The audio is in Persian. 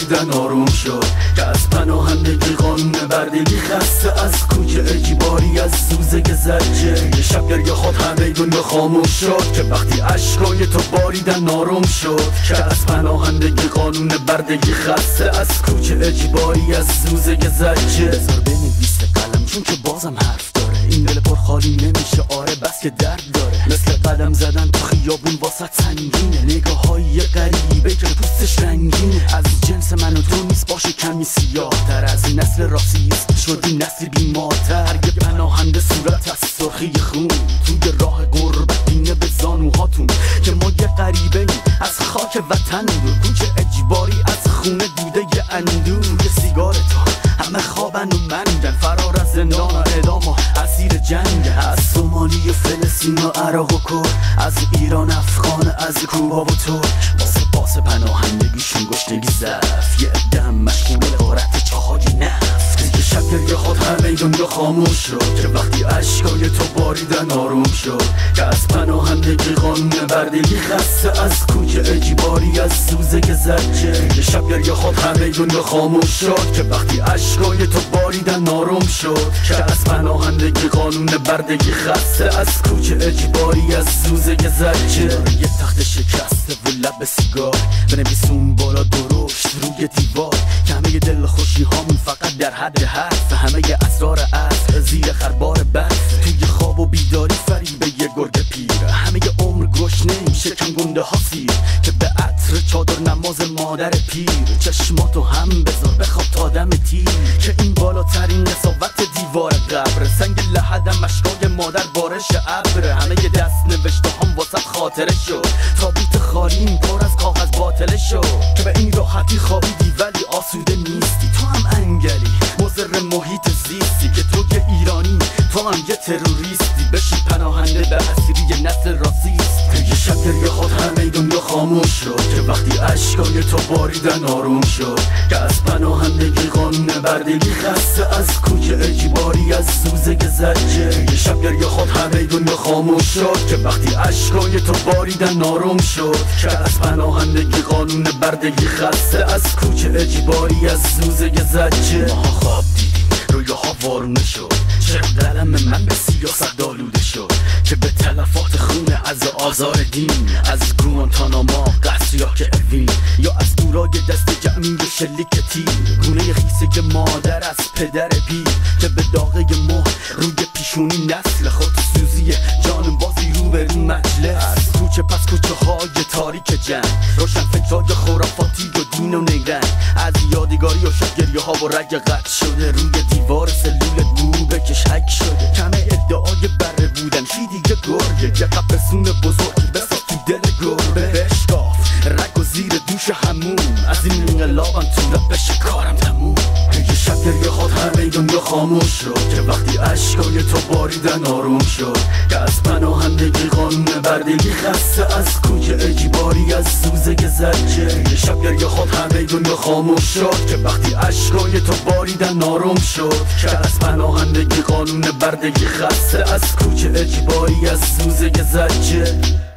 باریدن آروم شد که از پناهندگی قانون بردگی خسته از کوچه اجباری از سوزه زجه یه شب گریه خود همه دنیا خاموش شد که وقتی اشکای تو باریدن آروم شد که از پناهندگی قانون بردگی خسته از کوچه اجباری از سوزه زجه بذار بنویس قلم چون که بازم حرف داره این دل پر خالی نمیشه آره بس که درد داره مثل قدم زدن تو خیابون واسط سنگینه نگاه های غریبه که پوستش رنگینه از جنس من و تو نیست باشه کمی سیاه تر از این نسل راسیست شدیم نسل بیمارتر یه پناهنده صورت از سرخی خون توی راه غربت بینه به زانوهاتون که ما یه غریبه ایم از خاک وطن دور کوچه اجباری از خونه دیده یه اندور یه سیگار تو همه خوابن و منگن فرار از زندان و اعدام و اسیر جنگ از سومالی و فلسطین و عراق و کرد از ایران افغان از کوبا و ترک واسه پناهندگیشون گشتگی ضعف یه عده هم مشغول غارت چاهای نفت یه شب گریه خود همه دنیا خاموش شد که وقتی اشکای تو باریدن آروم شد که از پناهندگی قانون بردگی خسته از کوچه اجباری از سوزه زجه یه شب گریه خود همه دنیا خاموش شد که وقتی اشکای تو باریدن آروم شد که از پناهندگی قانون بردگی خسته از کوچه اجباری از سوزه زجه یه تخت شکسته و لب سیگار بنویسون بالا درشت روی دیوار که همه دل خوشی هامون فقط در حد حرف همه اسرار عصر زیر خربار برف توی خواب و بیداری فریب یه گرگ پیر همه عمر گشنه‌ایم شکم گنده ها سیر که به عطر چادر نماز مادر پیر چشماتو هم بذار بخواب تا دم تیر که این بالاترین قساوت دیوار قبر سنگ لحدم اشکای مادر بارش ابر همه دست نوشته هم واسه خاطره شد تابوت خالیم پر از کاغذ باطله شد که به این راحتی خوابیدی ولی آسوده نیستی تو هم انگلی مضر محیط زیستی که تو یه ایرانی تو هم یه تروریستی بشی پناهنده به اسیری نسل راسیست یه شب گریه خود همه دنیا خاموش شد که وقتی اشکای تو باریدن آروم شد که از پناهندگی قانون بردگی خسته از کوچه اجباری از سوزه زجه یه شب گریه خود همه دنیا خاموش شد که وقتی اشکای تو باریدن آروم شد که از پناهندگی قانون بردگی خسته از کوچه اجباری از سوزه زجه ما خواب دیدیم رویاها وارونه شد چرا قلم من به سیاست آلوده شد که به تلفات خون از آزار دین از گوانتاناما قصر یا که اوین یا از دورای دست جمعی و شلیک تیر گونه خیسه مادر از پدر پیر که به داغه ما روی پیشونی نسل خود سوزی جان بازی رو به رو مجلس از کوچه پس کوچه های تاریک جنگ روشن فکرهای خرافاتی و دین و نیرنگ از یادگاری و شبگریه ها و رگ قطع شده روی دیوار سلول دو بکش حک شده کمه ادعای بره بودن چی دیگه گرگه یه قبرسون بزرگ بسا تو دل گربه بشکاف رگ و زیر دوش همون از این انقلابم تو بشه کارم تموم یه شب گریه خود همه دنیا خاموش شد که وقتی اشکای تو باریدن آروم شد که از پناهندگی قانون بردگی خسته از کوچه اجباری از سوزه زجه یه شب گریه خود همه دنیا خاموش شد که وقتی اشکای تو باریدن آروم شد که از پناهندگی قانون بردگی خسته از کوچه اجباری از سوزه زجه